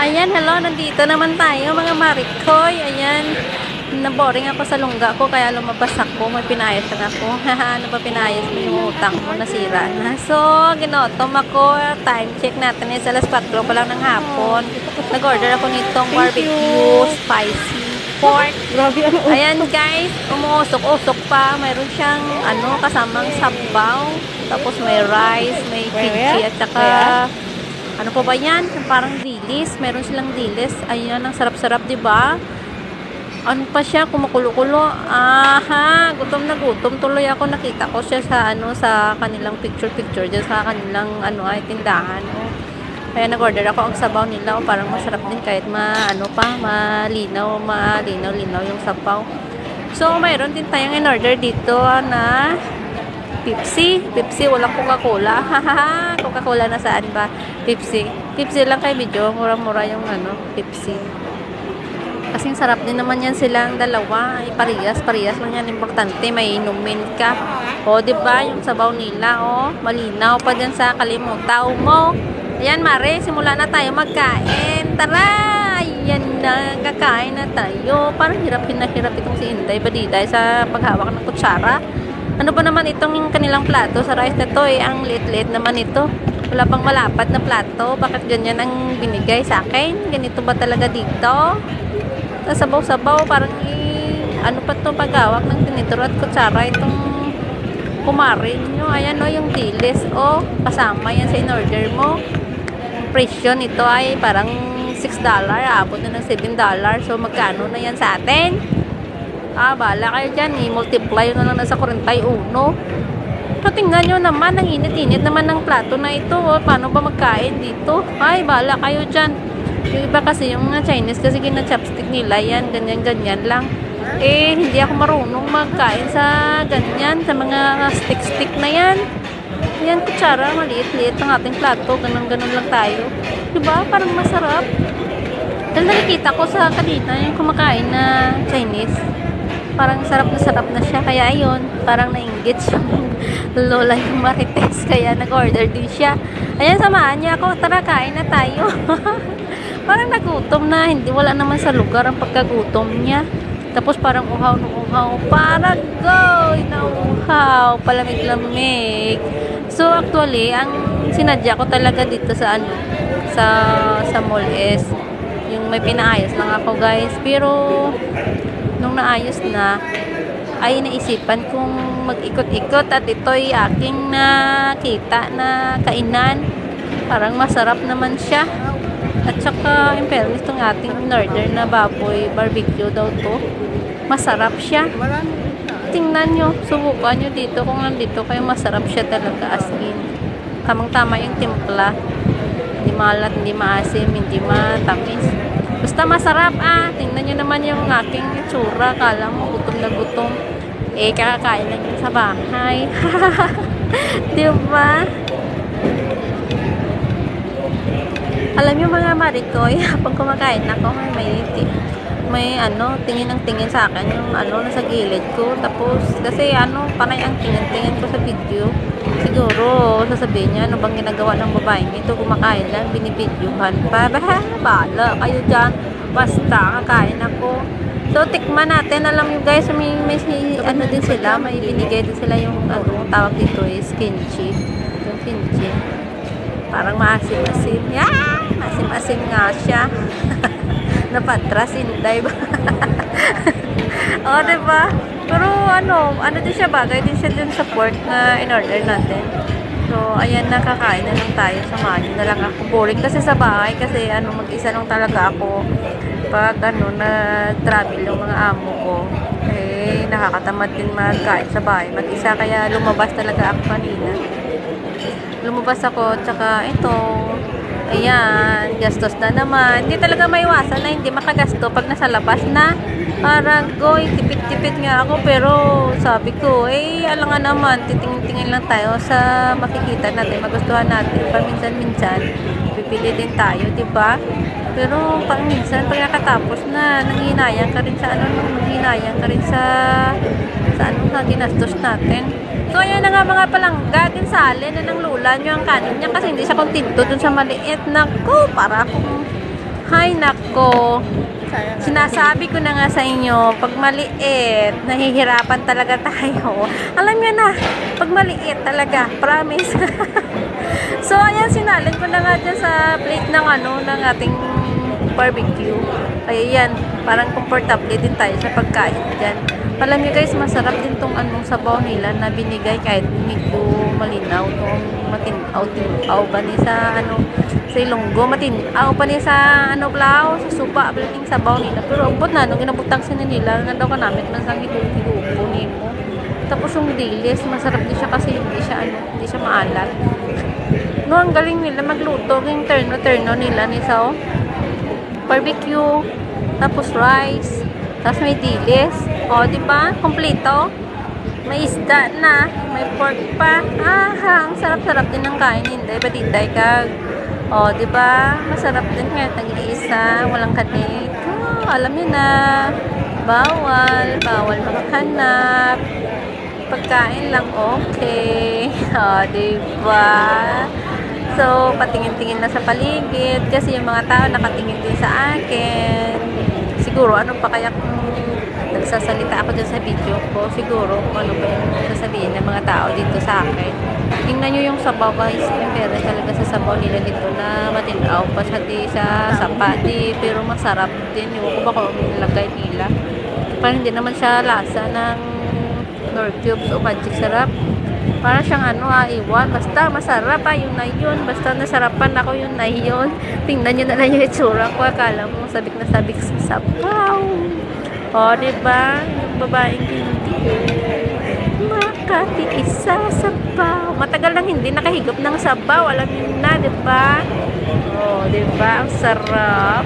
Ayan, hello, nandito naman tayo mga Marikoy. Ayan, naboring ako sa lungga ko kaya lumabas ako. May pinayas na ako. Ano ba pinayas mo yung utang mo? Nasira na. So, ginotom ako. Time check natin is alas 4 pa lang ng hapon. Nag-order ako nitong barbecue spicy pork. Grabe ano. Ayan guys, umuusok-usok pa. Mayroon siyang kasamang sabaw. Tapos may rice, may kimchi at saka ano pa ba yan? Parang dilis. Meron silang dilis. Ayan, ang sarap-sarap, di ba? Ano pa siya? Kumukulo-kulo. Aha, gutom na gutom. Tuloy ako, nakita ko siya sa sa kanilang picture-picture dyan sa kanilang ay tindahan. Kaya nag-order ako ang sabaw nila. Parang masarap din kahit malinaw yung sabaw. So, mayroon din tayong in-order dito na Pepsi, walang Coca-Cola. Haha, Coca-Cola na saan ba? Pepsi lang kay video, mura-mura yung Pepsi. Kasing sarap din naman yan silang dalawa. Ay, parehas lang yan. Importante, may inumin ka. O, diba? Yung sabaw nila, malinaw pa dyan sa kalimutaw mo. Ayan, Mare, simula na tayo magkain. Tara! Ayan na, kakain na tayo. Parang hirap itong si Inday Badiday sa paghawak ng kutsara. Ano ba naman itong kanilang plato sa rice na to ang liit-liit naman ito. Wala pang malapad na plato. Bakit ganyan ang binigay sa akin? Ganito ba talaga dito? Sa sabaw-sabaw, parang ano pa to paghawak ng tinidor at kutsara itong kumarin nyo. Ayan yung dilis. Kasama yan sa in-order mo. Presyo nito ay parang $6. Abot na ng $7. So, magkano na yan sa atin? Bala kayo dyan. I-multiply na lang nasa 41. So, tingnan nyo naman. Ang init-init naman ng plato na ito. Paano ba magkain dito? Ay, bala kayo dyan. Yung iba kasi, yung mga Chinese kasi gina-chopstick nila yan. Ganyan-ganyan lang. Hindi ako marunong magkain sa ganyan. Sa mga stick-stick na yan. Yan, kutsara. Maliit-liit ang ating plato. Ganon-ganon lang tayo. Diba? Parang masarap. Dahil nakikita ko sa kanina yung kumakain na Chinese. Parang sarap na siya. Kaya ayun, parang nainggit yung lola yung Marites. Kaya nag-order din siya. Ayan, samahan niya ako. Tara, kain na tayo. Parang nagutom na. Wala naman sa lugar ang pagkagutom niya. Tapos parang uhaw. Parang go! Inauhaw. Palamig-lamig. So, actually, ang sinadya ko talaga dito sa sa mall is yung may pinaayos lang ako, guys. Pero nung naayos na, ay naisipan kong mag-ikot-ikot at ito'y aking nakita na kainan. Parang masarap naman siya. At saka, in fairness, itong ating in-order na baboy barbecue daw to. Masarap siya. Tingnan nyo, subukan nyo dito kung nandito kayo, masarap siya talaga as in. Tamang-tama yung timpla. Hindi malat, hindi maasim, hindi matamis. Basta masarap tingnan nyo naman yung aking itsura. Kala mo gutom na gutom. Kakakain lang yun sa bahay. Diba? Alam nyo mga Marikoy, pag kumakain ako, may tingin ng tingin sa akin yung nasa gilid ko. Tapos, kasi panay ang tingin ko sa video. Siguro, sasabihin niya, ano bang ginagawa ng babae nito? Kumakain lang, binibidyohan pa. Bala kayo dyan. Basta, kakain ako. So, tikman natin. Alam nyo guys, may din sila, may binigay din sila yung, tawag dito is kimchi. Yung kimchi. Parang maasim-asim. Maasim-asim nga siya. Napatras, Inday ba? Diba? Pero din siya, bagay din siya dun sa pork na in-order natin. So, ayan, nakakain na lang tayo. Samahan na lang ako. Boring kasi sa bahay kasi mag-isa lang talaga ako. Pag na-travel yung mga amo ko. Nakakatamad din magkain sa bahay. Mag-isa, kaya lumabas talaga ako kanina. Lumabas ako, tsaka ito, ayan, gastos na naman. Hindi talaga maiwasan na hindi makagasto pag nasa labas na. Parang, tipid-tipid nga ako, pero sabi ko, alangan naman, titingin lang tayo sa makikita natin, magustuhan natin. Paminsan-minsan, pipili din tayo, diba? Pero, minsan, pag nakatapos na, nanghinayang ka rin sa ginastos natin. So, ayan na nga mga palangga, ginsali na ng lula nyo ang kanin niya kasi hindi siya kontento dun sa maliit. Naku, para akong Hay nako. Sinasabi ko na nga sa inyo, pag maliit, nahihirapan talaga tayo. Alam nyo na, pag maliit talaga, promise. So, ayan, sinalin ko na nga dyan sa plate ng ng ating barbecue. Kaya yan, parang comfortable din tayo sa pagkain dyan. Alam nyo guys, masarap din tong sabaw nila na binigay kahit medyo malinaw tong matinaw ba ni sa sa Ilonggo, matinaw pa ni sa blaw, sa supa, balating sabaw nila. Pero ambot na, nung ginabutang sila nila, nga daw ka namin, masang hidupo nimo. Tapos yung dilis, masarap din siya kasi hindi siya maalat. No, ang galing nila magluto, yung terno nila ni sa barbecue, tapos rice, tapos may dilis. O, di ba? Kompleto. May isda na, may pork pa. Ang sarap-sarap din ng kain, hindi ba ditay kag. O, di ba? Masarap din kahit nag-iisa, walang kanig. Alam niyo na. Bawal makahanap. Pagkain lang okay. O, di ba? So, patingin-tingin na sa paligid kasi yung mga tao nakatingin din sa akin. Siguro, ano pa kaya kung nagsasalita ako dyan sa video ko, siguro kung ano pa yung sasabihin ng mga tao dito sa akin. Tingnan nyo yung sabaw guys, yung pera talaga sa sabaw nila dito na matinaw pa sa sapa, pero masarap din. Yung ko ba kung nilagay nila. Parang hindi naman siya lasa ng Nor Cubes o Magic Sarap. Parang siyang iwan. Basta masarap yung na yun. Basta nasarapan ako yung na yun. Tingnan nyo na lang yung itsura ko. Akala mo sabik na sabik sa sabaw. O, diba? Yung babaeng hindi makatiis sa sabaw. Matagal lang hindi nakahigop ng sabaw. Alam nyo na, diba? O, diba? Ang sarap.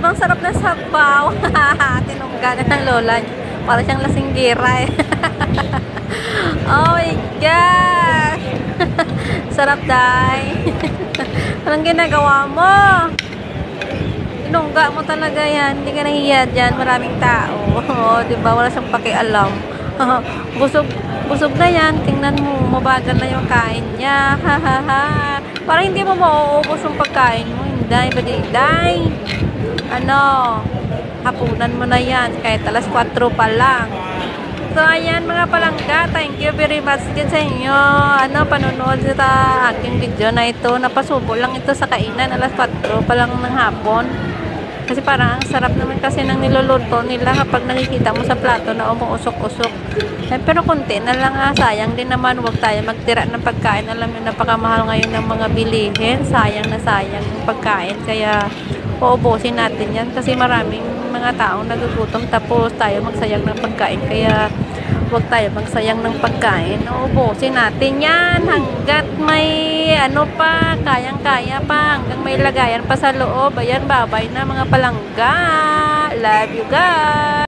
Sobrang sarap ng sabaw. Tinungga na ng lola niya. Para siyang lasinggira eh. Oh my gosh. Sarap, day. Anong ginagawa mo? Tinungga mo talaga yan. Hindi ka nahiya dyan. Maraming tao. Oh, diba? Wala siyang pakialam. Busog na yan. Tingnan mo. Mabagal na yung kain niya. Parang hindi mo mauubos yung pagkain mo. Hindi. Badiday. Ano? Hapunan mo na yan. Kahit alas 4 pa lang. So, ayan mga palangga. Thank you very much din sa inyo. Panonood sa aking video na ito. Napasubo lang ito sa kainan. Alas 4 pa lang ng hapon. Kasi parang ang sarap naman kasi ng niluluto nila kapag nakikita mo sa plato na umuusok-usok. Pero konti na lang sayang din naman. Huwag tayo magtira ng pagkain. Alam mo, napakamahal ngayon ng mga bilihin. Sayang na sayang yung pagkain. Kaya uubusin natin yan. Kasi maraming mga taong nagugutom tapos tayo magsayang ng pagkain. Kaya huwag tayo magsayang ng pagkain. Uubusin natin yan hanggat may pa, kayang-kaya pa, hanggang may lagayan pa sa loob. Ayan, babay na mga palangga. Love you guys.